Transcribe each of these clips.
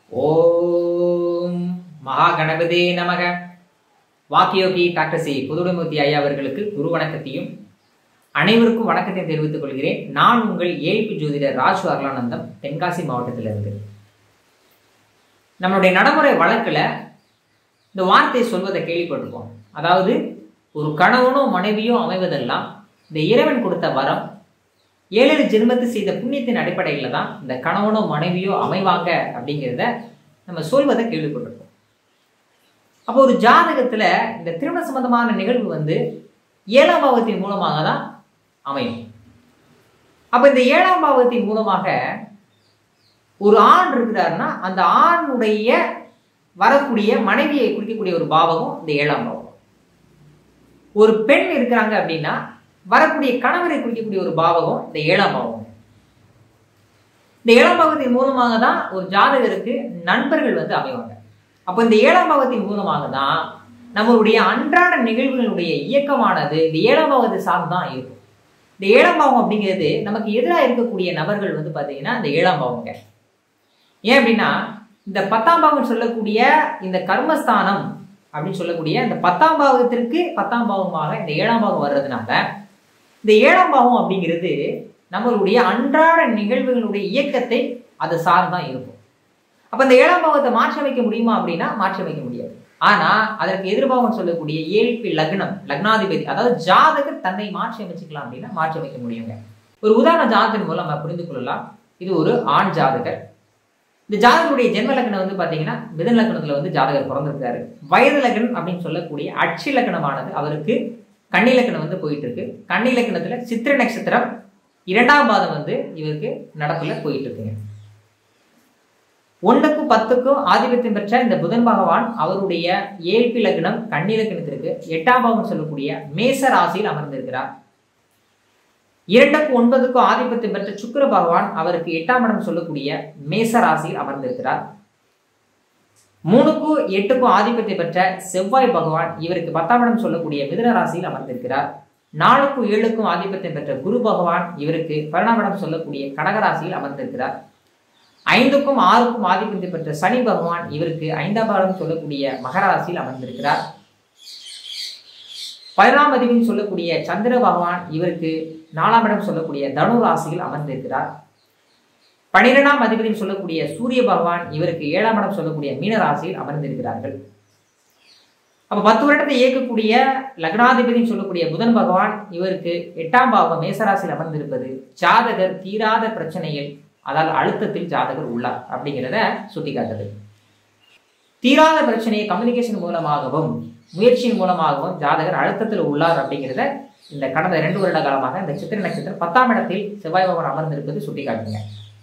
ஓம் மகா கணபதே நமக. வாக்கியோகி doctor C புதுடைமூர்த்தி ஐயா அவர்களுக்கு குரு வணக்கத்தையும் அனைவருக்கும் வணக்கத்தையும் தெரிவித்துக் கொள்கிறேன். நான் உங்கள் ஏபி ஜோதிடர் ராஜு அருளானந்தம், தென்காசி மாவட்டத்திலிருந்து. நம்மளுடைய நடைமுறை வழக்குல இந்த வார்த்தையை சொல்வதை கேள்விப்பட்டிருப்போம். அதாவது ஒரு கணவனோ மனைவியோ அமைவதெல்லாம் இந்த இறைவன் கொடுத்த வரம், 7 ஜென்மத்து செய்த புண்ணியத்தின் அடிப்படையில் தான் இந்த கணவனோ மனைவியோ அமைவாங்க அப்படிங்கிறத நம்ம சொல்வதை கேள்விப்பட்டிருப்போம். அப்போ ஒரு ஜாதகத்துல இந்த திருமண சம்பந்தமான நிகழ்வு 7ஆம் பாவத்தின் மூலமாக தான் அமையும். அப்ப இந்த 7ஆம் பாவத்தின் மூலமாக ஒரு ஆண் இருக்கிறாருன்னா அந்த ஆணுடைய வரக்கூடிய மனைவியை குறிக்கக்கூடிய ஒரு பாவகம் இந்த 7ஆம் பாவம். ஒரு பெண் இருக்கிறாங்க அப்படின்னா வரக்கூடிய கணவரை குறிக்கக்கூடிய ஒரு பாவகம் இந்த 7ஆம் பாவம். இந்த 7ஆம் பாவத்தின் மூலமாக தான் ஒரு ஜாதகருக்கு நண்பர்கள் அமைவாங்க. அப்போ இந்த 7ஆம் பாவத்தின் மூலமாக தான் நம்மளுடைய அன்றாட நிகழ்வுகளுடைய இயக்கமானது இந்த 7ஆம் பாவத்தை சார்ந்து தான் இருக்கும். இந்த 7ஆம் பாவம் அப்படிங்கிறது நமக்கு எதிராக இருக்கக்கூடிய நபர்கள் பார்த்தீங்கன்னா இந்த 7ஆம் பாவங்க. ஏன் அப்படின்னா இந்த 10ஆம் பாவம் சொல்லக்கூடிய இந்த கர்மஸ்தானம் அப்படின்னு சொல்லக்கூடிய இந்த 10ஆம் பாவத்திற்கு 10ஆம் பாவமாக இந்த 7ஆம் பாவம் வர்றதுனால இந்த 7ஆம் பாவம் அப்படிங்கிறது நம்மளுடைய அன்றாட நிகழ்வுகளுடைய இயக்கத்தை அது சார்ந்தான் இருக்கும். அப்ப இந்த 7ஆம் பாவத்தை மாற்றி அமைக்க முடியுமா அப்படின்னா மாற்றி அமைக்க முடியாது. ஆனா அதற்கு எதிர்பாவம் சொல்லக்கூடிய ஏழ்பி லக்னம், லக்னாதிபதி, அதாவது ஜாதகர் தன்னை மாற்றி அமைச்சுக்கலாம் அப்படின்னா மாற்றி அமைக்க முடியுங்க. ஒரு உதாரண ஜாதகத்தின் மூலம் நம்ம புரிந்து கொள்ளலாம். இது ஒரு ஆண் ஜாதகர். இந்த ஜாதகருடைய ஜென்ம லக்னம் பாத்தீங்கன்னா மிதுன லக்னத்துல ஜாதகர் பிறந்திருக்காரு. வயது லக்னம் அப்படின்னு சொல்லக்கூடிய அட்சி லக்னமானது அவருக்கு கன்னி லக்னம் போயிட்டு இருக்கு. கன்னி லக்னத்துல சித்திரை நட்சத்திரம் 2ஆம் பாதம் இவருக்கு நடப்புல போயிட்டு இருக்குங்க. 1க்கும் 10க்கும் ஆதிபத்தியம் பெற்ற இந்த புதன் பகவான் அவருடைய ஏழ்பி லக்னம் கன்னி லக்னத்திற்கு 8ஆம் பாவம் சொல்லக்கூடிய மேச ராசியில் அமர்ந்திருக்கிறார். 2க்கும் 9க்கும் ஆதிபத்தியம் பெற்ற சுக்கிர பகவான் அவருக்கு 8ஆம் இடம் சொல்லக்கூடிய மேச ராசியில் அமர்ந்திருக்கிறார். 3க்கும் 8க்கும் ஆதிபத்தியம் பெற்ற செவ்வாய் பகவான் இவருக்கு 10ஆம் இடம் சொல்லக்கூடிய மிதுன ராசியில் அமர்ந்திருக்கிறார். 4க்கும் 7க்கும் ஆதிபத்தியம் பெற்ற குரு பகவான் இவருக்கு 12ஆம் இடம் சொல்லக்கூடிய கடகராசியில் அமர்ந்திருக்கிறார். 5க்கும் 6க்கும் ஆதிபத்தியம் பெற்ற சனி பகவான் இவருக்கு 5ஆம் இடம் சொல்லக்கூடிய மகர ராசியில் அமர்ந்திருக்கிறார். 11ஆம் அதிபதினு சொல்லக்கூடிய சந்திர பகவான் இவருக்கு 4ஆம் இடம் சொல்லக்கூடிய தனு ராசியில் அமர்ந்திருக்கிறார். 12ஆம் அதிபதினு சொல்லக்கூடிய சூரிய பகவான் இவருக்கு 7ஆம் இடம் சொல்லக்கூடிய மீன ராசியில் அமர்ந்திருக்கிறார்கள். அப்ப 10 வருடத்தை இயக்கக்கூடிய லக்னாதிபதினு சொல்லக்கூடிய புதன் பகவான் இவருக்கு 8ஆம் பாவம் மேசராசியில் அமர்ந்திருப்பது ஜாதகர் தீராத பிரச்சனைகள், அதாவது அழுத்தத்தில் ஜாதகர் உள்ளார் அப்படிங்கிறத சுட்டிக்காட்டுது. தீராத பிரச்சனையை கம்யூனிகேஷன் மூலமாகவும் முயற்சியின் மூலமாகவும் ஜாதகர் அழுத்தத்தில் உள்ளார் அப்படிங்கிறத இந்த கடந்த 2 வருட காலமாக இந்த சித்திரை நட்சத்திரம் 10ஆம் இடத்தில் செவ்வாய் பகவான் அமர்ந்திருப்பது சுட்டிக்காட்டுங்க.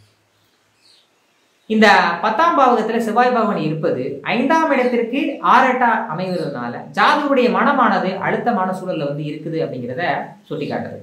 இந்த 10ஆம் பாவகத்துல செவ்வாய் பகவான் இருப்பது 5ஆம் இடத்திற்கு 6-8 அமைவதனால ஜாதகருடைய மனமானது அழுத்தமான சூழல்ல இருக்குது அப்படிங்கிறத சுட்டிக்காட்டுது.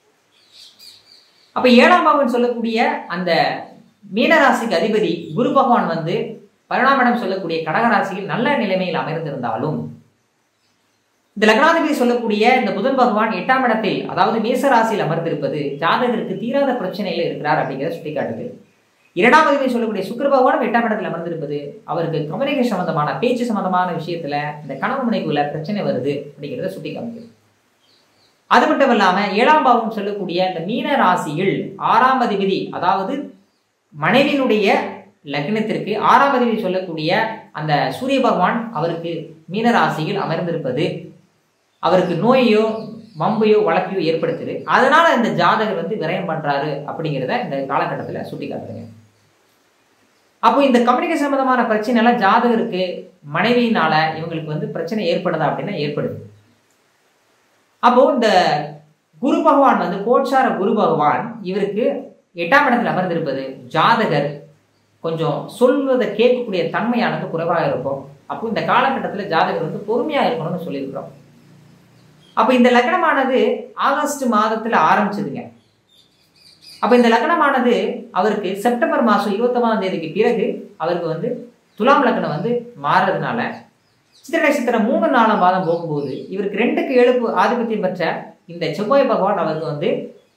அப்ப 7ஆம் பாவம் சொல்லக்கூடிய அந்த மீனராசிக்கு அதிபதி குரு பகவான் 12ஆம் இடம் சொல்லக்கூடிய கடகராசியில் நல்ல நிலைமையில் அமர்ந்திருந்தாலும் இந்த லக்னாதிபதி சொல்லக்கூடிய இந்த புதன் பகவான் 8ஆம் இடத்தில், அதாவது மேசராசியில் அமர்ந்திருப்பது ஜாதகருக்கு தீராத பிரச்சனையில இருக்கிறார் அப்படிங்கிறத சுட்டிக்காட்டுது. 2ஆம் அதிபதி சொல்லக்கூடிய சுக்கிர பகவானும் 8ஆம் இடத்தில் அமர்ந்திருப்பது அவருக்கு கம்யூனிகேஷன் சம்பந்தமான பேச்சு சம்பந்தமான விஷயத்துல இந்த கணவன் மனைவிக்குள்ள பிரச்சனை வருது அப்படிங்கிறத சுட்டிக்காட்டுது. அது மட்டும் இல்லாம 7ஆம் பாவம் சொல்லக்கூடிய இந்த மீன ராசியில் 6ஆம் அதிபதி, அதாவது மனைவியினுடைய லக்னத்திற்கு 6ஆம் அதிபதி சொல்லக்கூடிய அந்த சூரிய பகவான் அவருக்கு மீன ராசியில் அமர்ந்திருப்பது அவருக்கு நோயையோ வம்பையோ வழக்கையோ ஏற்படுத்துது. அதனால இந்த ஜாதகர் விரயம் பண்றாரு அப்படிங்கிறத இந்த காலகட்டத்துல சுட்டி காட்டுறேங்க. அப்போ இந்த கம்யூனிகேஷன் சம்பந்தமான பிரச்சனை எல்லாம் ஜாதகருக்கு மனைவியினால இவங்களுக்கு பிரச்சனை ஏற்படுதா அப்படின்னா ஏற்படுது. அப்போ இந்த குரு பகவான் கோட்சார குரு பகவான் இவருக்கு 8ஆம் இடத்தில் அமர்ந்திருப்பது ஜாதகர் கொஞ்சம் சொல்வதை கேட்கக்கூடிய தன்மையானது குறைவாக இருக்கும். அப்போ இந்த காலகட்டத்தில் ஜாதகர் பொறுமையா இருக்கணும்னு சொல்லியிருக்கிறோம். அப்ப இந்த லக்னமானது ஆகஸ்ட் மாதத்துல ஆரம்பிச்சதுங்க. அப்ப இந்த லக்னமானது அவருக்கு செப்டம்பர் மாசம் 29ஆம் தேதிக்கு பிறகு அவருக்கு துலாம் லக்னம் மாறுறதுனால சித்திரை நட்சத்திரம் 3-4ஆம் பாதம் போகும்போது இவருக்கு 2க்கு 7க்கு ஆதிபத்தியம் பெற்ற இந்த செவ்வாய் பகவான் அவருக்கு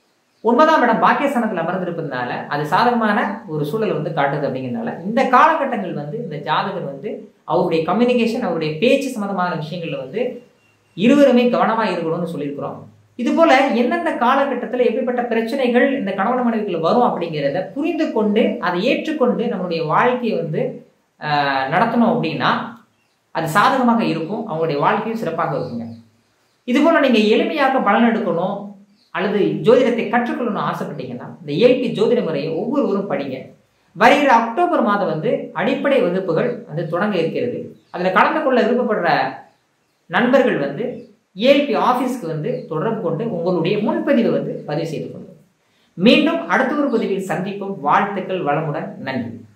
9ஆம் இடம் பாக்கியஸ்தானத்தில் அமர்ந்திருப்பதுனால அது சாதகமான ஒரு சூழலை வந்து காட்டுது. அப்படிங்கிறதுனால இந்த காலகட்டங்கள் வந்து இந்த ஜாதகர் வந்து அவருடைய கம்யூனிகேஷன், அவருடைய பேச்சு சம்பந்தமான விஷயங்கள்ல வந்து இருவருமே கவனமா இருக்கணும்னு சொல்லியிருக்கிறோம். இது போல எந்தெந்த காலகட்டத்தில் எப்படிப்பட்ட பிரச்சனைகள் இந்த கணவன் மனைவிக்குள்ள வரும் அப்படிங்கிறத புரிந்து கொண்டு அதை ஏற்றுக்கொண்டு நம்மளுடைய வாழ்க்கையை வந்து நடத்தணும் அப்படின்னா அது சாதகமாக இருக்கும், அவங்களுடைய வாழ்க்கையும் சிறப்பாக இருக்குங்க. இது போல நீங்க எளிமையாக பலன் எடுக்கணும் அல்லது ஜோதிடத்தை கற்றுக்கொள்ளணும்னு ஆசைப்பட்டீங்கன்னா இந்த ஏல்பி ஜோதிட முறையை ஒவ்வொருவரும் படிங்க. வருகிற அக்டோபர் மாதம் வந்து அடிப்படை வகுப்புகள் வந்து தொடங்க இருக்கிறது. அதில் கலந்து கொள்ள விருப்பப்படுற நண்பர்கள் வந்து ஏல்பி ஆஃபீஸ்க்கு வந்து தொடர்பு கொண்டு உங்களுடைய முன்பதிவை வந்து பதிவு செய்து கொள்ளுங்கள். மீண்டும் அடுத்த ஒரு பதிவில் சந்திப்போம். வாழ்த்துக்கள், வளமுடன், நன்றி.